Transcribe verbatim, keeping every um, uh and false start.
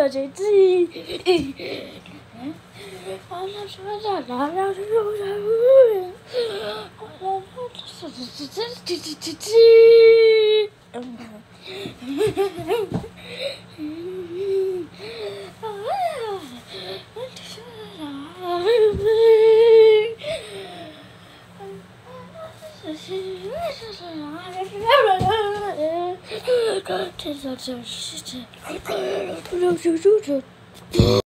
这这这。我来说啦啦啦啦啦啦！我来说这这这这这这这。嗯。这这这这这这这这这这。